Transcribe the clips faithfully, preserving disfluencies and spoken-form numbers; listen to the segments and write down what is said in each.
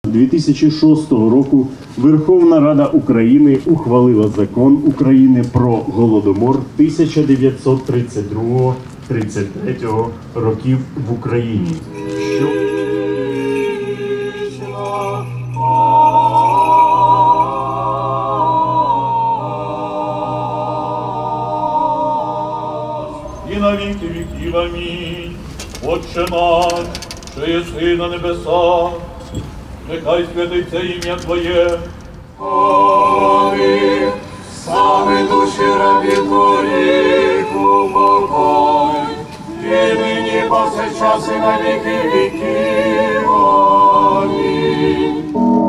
дві тисячі шостого року Верховна Рада України ухвалила закон України про Голодомор тисяча дев'ятсот тридцять другого - тридцять третього років в Україні. Що... І на віки віків, амінь. Отче наш, що єси на небесах, нехай святиться ім'я Твоє. Помилуй, саме душі рабі Твоїх упокой, і нині повсякчас і на віки віків. Амінь.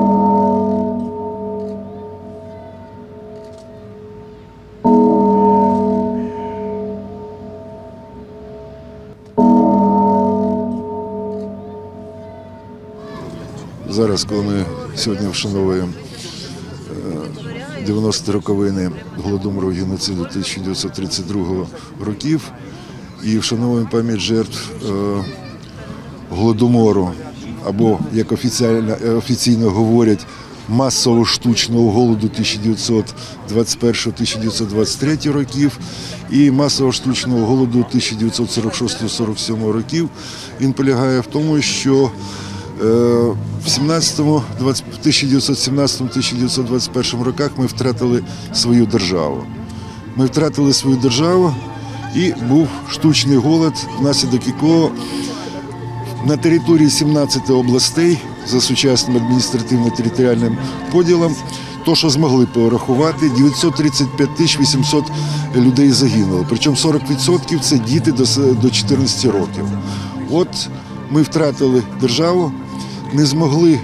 Зараз, коли ми сьогодні вшановуємо дев'яності роковини Голодомору, геноциду тисяча дев'ятсот тридцять другого років і вшановуємо пам'ять жертв Голодомору, або, як офіційно, офіційно говорять, масового штучного голоду тисяча дев'ятсот двадцять першого - тисяча дев'ятсот двадцять третього років і масового штучного голоду тисяча дев'ятсот сорок шостого - сорок сьомого років. Він полягає в тому, що в тисяча дев'ятсот сімнадцятому - тисяча дев'ятсот двадцять першому роках ми втратили свою державу. Ми втратили свою державу і був штучний голод, внаслідок якого на території сімнадцяти областей за сучасним адміністративно-територіальним поділом, то, що змогли порахувати, дев'ятсот тридцять п'ять тисяч вісімсот людей загинуло. Причому сорок відсотків – це діти до чотирнадцяти років. От ми втратили державу, не змогли,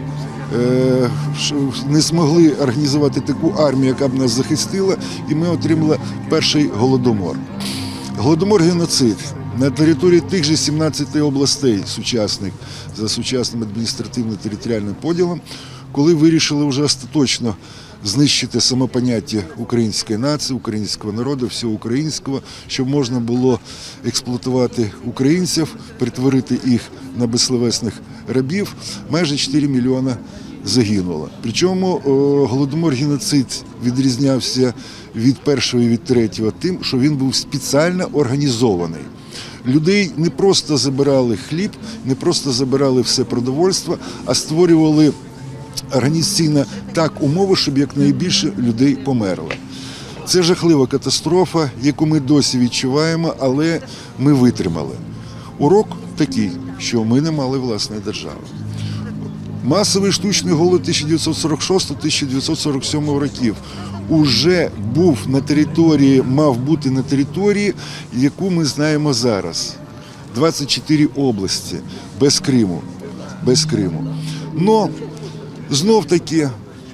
не змогли організувати таку армію, яка б нас захистила, і ми отримали перший Голодомор. Голодомор-геноцид на території тих же сімнадцяти областей сучасних за сучасним адміністративно-територіальним поділом, коли вирішили вже остаточно знищити самопоняття української нації, українського народу, всього українського, щоб можна було експлуатувати українців, перетворити їх на безсловесних рабів, майже чотири мільйони загинуло. Причому Голодомор-геноцид відрізнявся від першого і від третього тим, що він був спеціально організований. Людей не просто забирали хліб, не просто забирали все продовольство, а створювали організаційно так умови, щоб якнайбільше людей померло. Це жахлива катастрофа, яку ми досі відчуваємо, але ми витримали. Урок такий, що ми не мали власної держави. Масовий штучний голод тисяча дев'ятсот сорок шостого - тисяча дев'ятсот сорок сьомого років уже був на території, мав бути на території, яку ми знаємо зараз. двадцять чотири області без Криму. Без Криму. Но знов-таки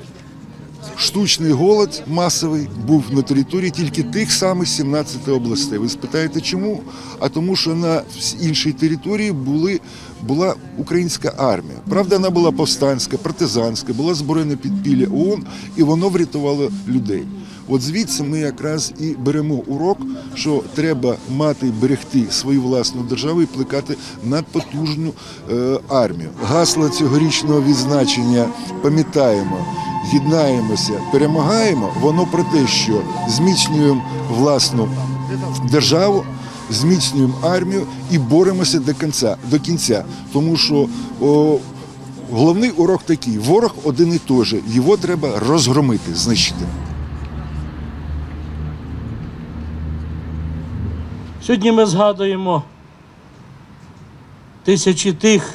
штучний голод масовий був на території тільки тих самих сімнадцяти областей. Ви спитаєте, чому? А тому, що на іншій території були, була українська армія. Правда, вона була повстанська, партизанська, була збройна підпілля ООН, і воно врятувало людей. От звідси ми якраз і беремо урок, що треба мати, берегти свою власну державу і плекати надпотужну е, армію. Гасло цьогорічного відзначення «Пам'ятаємо, єднаємося, перемагаємо», воно про те, що зміцнюємо власну державу, зміцнюємо армію і боремося до кінця. До кінця. Тому що о, головний урок такий – ворог один і той же, його треба розгромити, знищити. Сьогодні ми згадуємо тисячі тих,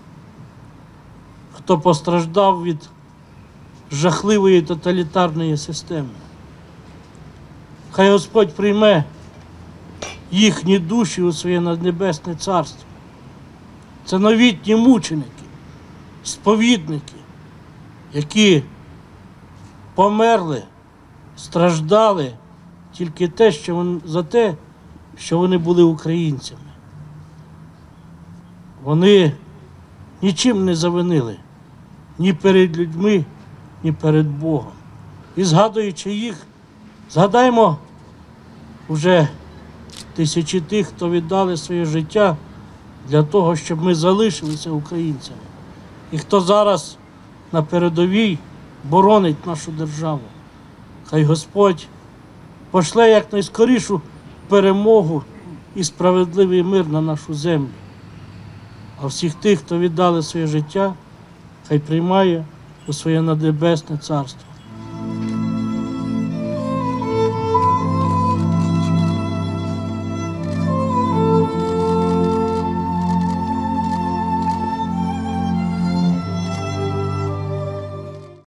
хто постраждав від жахливої тоталітарної системи. Хай Господь прийме їхні душі у своє наднебесне царство. Це новітні мученики, сповідники, які померли, страждали тільки те, що вони, за те, що вони були українцями. Вони нічим не завинили ні перед людьми, ні перед Богом. І згадуючи їх, згадаємо вже тисячі тих, хто віддали своє життя для того, щоб ми залишилися українцями. І хто зараз на передовій боронить нашу державу. Хай Господь пошле якнайскорішу перемогу і справедливий мир на нашу землю. А всіх тих, хто віддали своє життя, хай приймає у своє наднебесне царство.